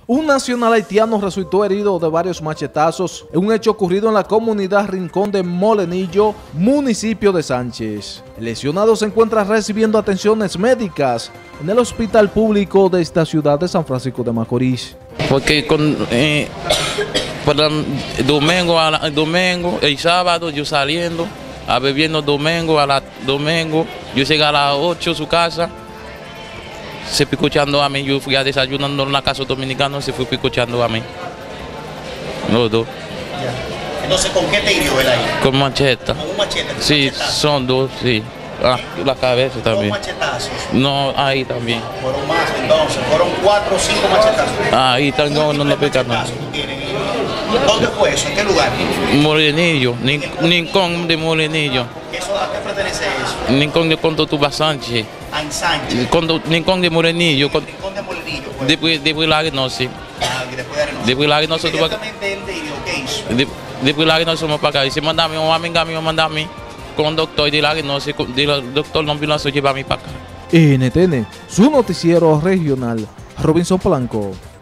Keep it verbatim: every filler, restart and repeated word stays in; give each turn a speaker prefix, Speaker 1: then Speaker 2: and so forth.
Speaker 1: Un nacional haitiano resultó herido de varios machetazos en un hecho ocurrido en la comunidad Rincón de Molenillo, municipio de Sánchez. El lesionado se encuentra recibiendo atenciones médicas en el hospital público de esta ciudad de San Francisco de Macorís.
Speaker 2: Porque con, eh, para domingo, a la, domingo, el sábado yo saliendo, a bebiendo domingo, a la domingo, yo llegué a las ocho a su casa. Se fue escuchando a mí, yo fui a desayunando en la casa dominicana, se fue escuchando a mí. Los dos.
Speaker 3: Ya. Entonces, ¿con qué te hirió él ahí?
Speaker 2: Con macheta.
Speaker 3: ¿Con un machete?
Speaker 2: Sí, son dos, sí. Ah, la cabeza también.
Speaker 3: ¿Dos machetazos?
Speaker 2: No, ahí también.
Speaker 3: Fueron más entonces, fueron cuatro o cinco machetazos.
Speaker 2: Ahí también no, no, no pica nada.
Speaker 3: ¿Dónde fue eso? ¿En qué lugar?
Speaker 2: Molenillo, Rincón de Molenillo.
Speaker 3: ¿Eso, ¿A qué pertenece eso?
Speaker 2: Rincón de Condotuba Sánchez.
Speaker 3: A en Sánchez.
Speaker 2: Rincón de Molenillo.
Speaker 3: Rincón de Molenillo. Pues.
Speaker 2: Después, después la Arenosi.
Speaker 3: Ah, después de Arenosi.
Speaker 2: Después la Arenosi.
Speaker 3: Inmediatamente él te hirió, ¿qué hizo?
Speaker 2: Después la Arenosi somos para acá. Dice, manda a mi mamá, venga a mi mamá, manda a mí. Con el doctor, y de la Arenosi, el doctor no vino a llevar a mí para acá.
Speaker 1: N T N, su noticiero regional, Robinson Polanco.